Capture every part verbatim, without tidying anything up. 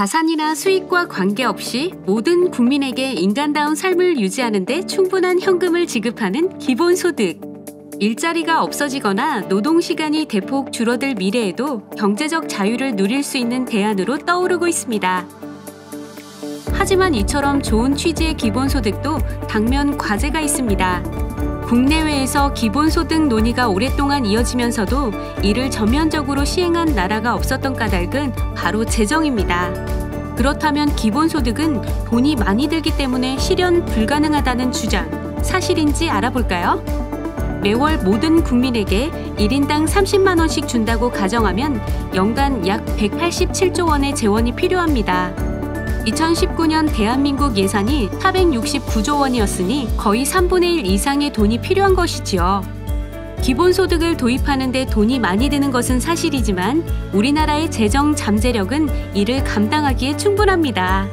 자산이나 수익과 관계없이 모든 국민에게 인간다운 삶을 유지하는 데 충분한 현금을 지급하는 기본소득. 일자리가 없어지거나 노동시간이 대폭 줄어들 미래에도 경제적 자유를 누릴 수 있는 대안으로 떠오르고 있습니다. 하지만 이처럼 좋은 취지의 기본소득도 당면 과제가 있습니다. 국내외에서 기본소득 논의가 오랫동안 이어지면서도 이를 전면적으로 시행한 나라가 없었던 까닭은 바로 재정입니다. 그렇다면 기본소득은 돈이 많이 들기 때문에 실현 불가능하다는 주장, 사실인지 알아볼까요? 매월 모든 국민에게 일 인당 삼십만 원씩 준다고 가정하면 연간 약 백팔십칠조 원의 재원이 필요합니다. 이천십구 년 대한민국 예산이 사백육십구조 원이었으니 거의 삼분의 일 이상의 돈이 필요한 것이지요. 기본소득을 도입하는 데 돈이 많이 드는 것은 사실이지만 우리나라의 재정 잠재력은 이를 감당하기에 충분합니다.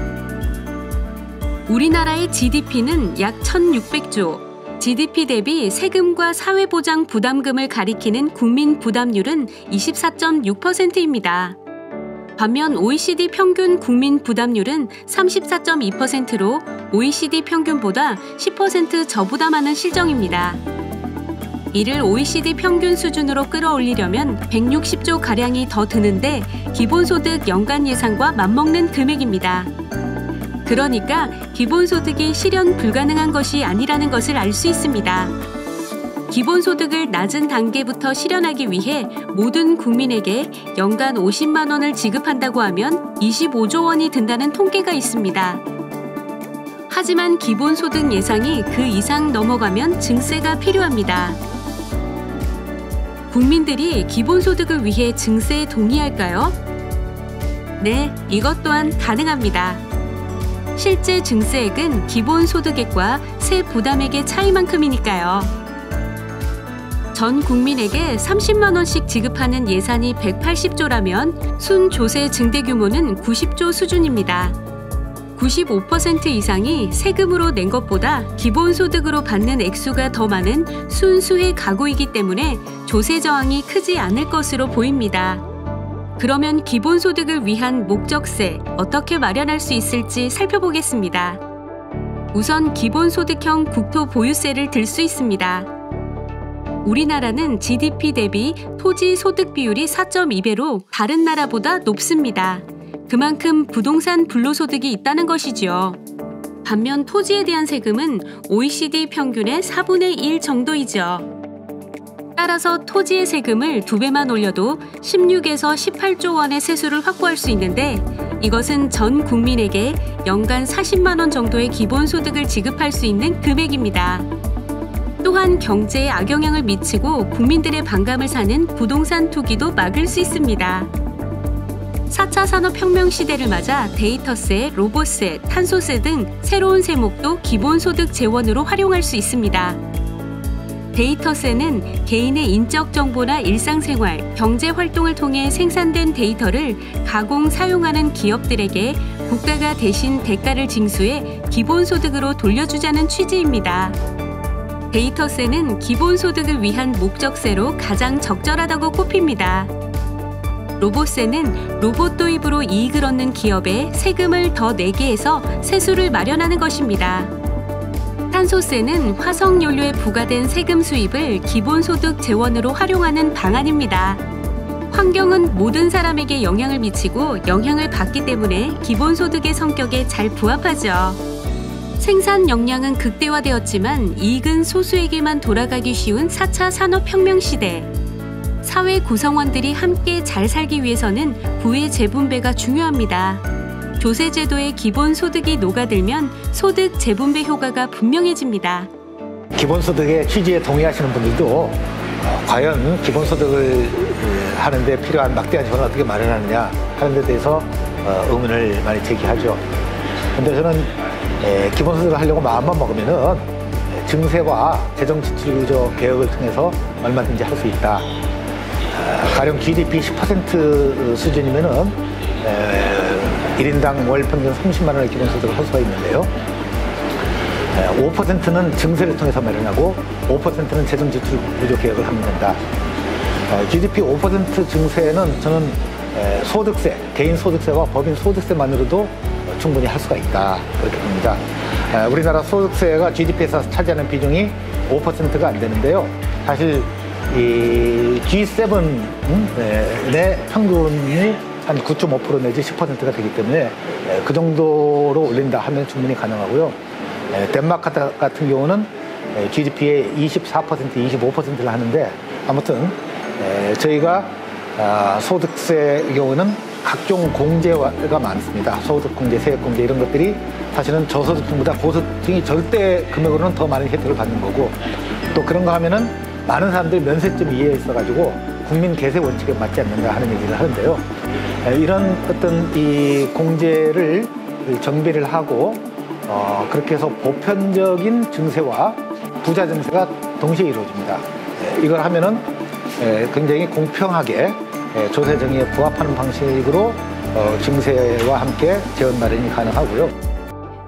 우리나라의 지디피는 약 천육백조, 지디피 대비 세금과 사회보장 부담금을 가리키는 국민 부담률은 이십사 점 육 퍼센트입니다. 반면 오이시디 평균 국민 부담률은 삼십사 점 이 퍼센트로 오이시디 평균보다 십 퍼센트 저부담하는 실정입니다. 이를 오이시디 평균 수준으로 끌어올리려면 백육십조 가량이 더 드는데 기본소득 연간 예산과 맞먹는 금액입니다. 그러니까 기본소득이 실현 불가능한 것이 아니라는 것을 알 수 있습니다. 기본소득을 낮은 단계부터 실현하기 위해 모든 국민에게 연간 오십만 원을 지급한다고 하면 이십오조 원이 든다는 통계가 있습니다. 하지만 기본소득 예상이 그 이상 넘어가면 증세가 필요합니다. 국민들이 기본소득을 위해 증세에 동의할까요? 네, 이것 또한 가능합니다. 실제 증세액은 기본소득액과 세 부담액의 차이만큼이니까요. 전 국민에게 삼십만 원씩 지급하는 예산이 백팔십조라면 순조세 증대 규모는 구십조 수준입니다. 구십오 퍼센트 이상이 세금으로 낸 것보다 기본소득으로 받는 액수가 더 많은 순수해 가구이기 때문에 조세 저항이 크지 않을 것으로 보입니다. 그러면 기본소득을 위한 목적세 어떻게 마련할 수 있을지 살펴보겠습니다. 우선 기본소득형 국토보유세를 들 수 있습니다. 우리나라는 지디피 대비 토지 소득 비율이 사 점 이 배로 다른 나라보다 높습니다. 그만큼 부동산 불로소득이 있다는 것이지요. 반면 토지에 대한 세금은 오이시디 평균의 사분의 일 정도이죠. 따라서 토지의 세금을 두 배만 올려도 십육에서 십팔조 원의 세수를 확보할 수 있는데 이것은 전 국민에게 연간 사십만 원 정도의 기본소득을 지급할 수 있는 금액입니다. 또한 경제에 악영향을 미치고 국민들의 반감을 사는 부동산 투기도 막을 수 있습니다. 사 차 산업혁명 시대를 맞아 데이터세, 로봇세, 탄소세 등 새로운 세목도 기본소득 재원으로 활용할 수 있습니다. 데이터세는 개인의 인적 정보나 일상생활, 경제활동을 통해 생산된 데이터를 가공, 사용하는 기업들에게 국가가 대신 대가를 징수해 기본소득으로 돌려주자는 취지입니다. 데이터세는 기본소득을 위한 목적세로 가장 적절하다고 꼽힙니다. 로봇세는 로봇 도입으로 이익을 얻는 기업에 세금을 더 내게 해서 세수를 마련하는 것입니다. 탄소세는 화석연료에 부과된 세금 수입을 기본소득 재원으로 활용하는 방안입니다. 환경은 모든 사람에게 영향을 미치고 영향을 받기 때문에 기본소득의 성격에 잘 부합하죠. 생산 역량은 극대화되었지만 이익은 소수에게만 돌아가기 쉬운 사 차 산업혁명 시대. 사회 구성원들이 함께 잘 살기 위해서는 부의 재분배가 중요합니다. 조세제도의 기본소득이 녹아들면 소득 재분배 효과가 분명해집니다. 기본소득의 취지에 동의하시는 분들도 어, 과연 기본소득을 하는 데 필요한 막대한 지원을 어떻게 마련하느냐 하는 데 대해서 어, 의문을 많이 제기하죠. 근데 저는 에, 기본소득을 하려고 마음만 먹으면은 증세와 재정지출 개혁을 통해서 얼마든지 할 수 있다. 어, 가령 지디피 십 퍼센트 수준이면은 에, 일 인당 월 평균 삼십만 원의 기본소득을 할 수가 있는데요. 에, 오 퍼센트는 증세를 통해서 마련하고 오 퍼센트는 재정지출 구조 개혁을 하면 된다. 어, 지디피 오 퍼센트 증세는 저는 에, 소득세, 개인 소득세와 법인 소득세만으로도 충분히 할 수가 있다. 그렇게 봅니다. 에, 우리나라 소득세가 지디피에서 차지하는 비중이 오 퍼센트가 안 되는데요. 사실 이 지 세븐 음, 내 평균이 한 구 점 오 퍼센트 내지 십 퍼센트가 되기 때문에 에, 그 정도로 올린다 하면 충분히 가능하고요. 에, 덴마크 같은 경우는 지디피의 이십사 퍼센트, 이십오 퍼센트를 하는데 아무튼 에, 저희가 아, 소득세의 경우는 각종 공제가 많습니다. 소득공제, 세액공제 이런 것들이 사실은 저소득층보다 고소득층이 절대 금액으로는 더 많은 혜택을 받는 거고 또 그런 거 하면은 많은 사람들이 면세점 이해에 있어가지고 국민 계세 원칙에 맞지 않는다 하는 얘기를 하는데요. 에, 이런 어떤 이 공제를 정비를 하고 어, 그렇게 해서 보편적인 증세와 부자 증세가 동시에 이루어집니다. 에, 이걸 하면은 에, 굉장히 공평하게 에, 조세 정의에 부합하는 방식으로 어, 증세와 함께 재원 마련이 가능하고요.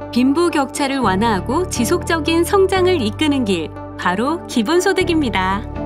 빈부격차를 완화하고 지속적인 성장을 이끄는 길, 바로 기본소득입니다.